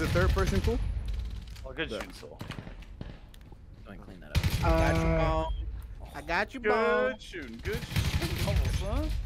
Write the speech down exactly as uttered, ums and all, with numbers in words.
a third person cool? Oh, good shooting, Soul. Go and clean that up. I got you, Uh, Bone. I got you, Bone. Good shooting, good shooting, son.